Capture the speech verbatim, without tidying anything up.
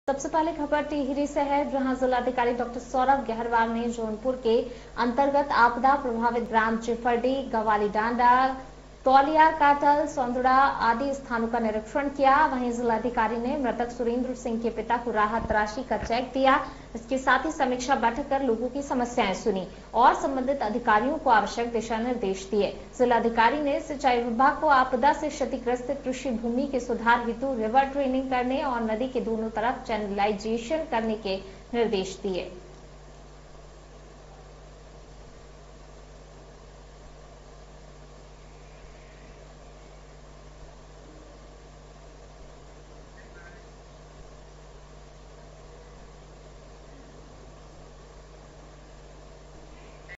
सबसे पहले खबर टिहरी से है, जहां जिलाधिकारी डॉक्टर सौरभ गहरवाल ने जौनपुर के अंतर्गत आपदा प्रभावित ग्राम चिफरडी, गवाली डांडा, तौलिया, काटल, सौंदड़ा आदि स्थानों का निरीक्षण किया। वहीं जिलाधिकारी ने मृतक सुरेंद्र सिंह के पिता को राहत राशि का चेक दिया। इसके साथ ही समीक्षा बैठक कर लोगों की समस्याएं सुनी और संबंधित अधिकारियों को आवश्यक दिशा निर्देश दिए। जिलाधिकारी ने सिंचाई विभाग को आपदा से क्षतिग्रस्त कृषि भूमि के सुधार हेतु रिवर ट्रेनिंग करने और नदी के दोनों तरफ चैनलाइजेशन करने के निर्देश दिए।